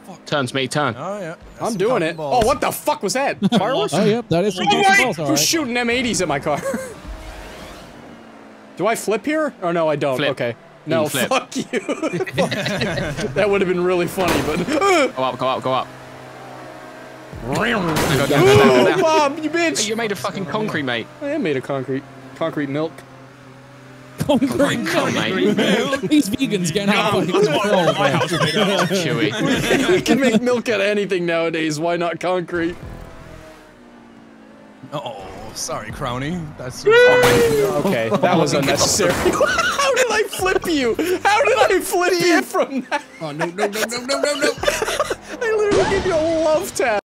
Turn, Smee, turn. Oh, yeah. I'm doing it. Balls. Oh, what the fuck was that? Fireworks? Oh, yep, that is some Oh, decent wait! balls, all Who's right. shooting M80s at my car? Do I flip here? Or no, I don't. Flip. Okay. No, flip. fuck you. Fuck you. That would have been really funny, but... Go up, go up, go up. Go down, go down, go Oh, down. Bob, you bitch! You made a fucking concrete, mate. I am made of concrete. Concrete milk. Concrete Come, mate. These vegans can't have fucking control, My man. house is made out of. Chewy. You can make milk out of anything nowadays. Why not concrete? Oh, sorry, Crowny. That's Okay, that was unnecessary. How did I flip you? How did I flip you from that? Oh, no. I literally gave you a love tap.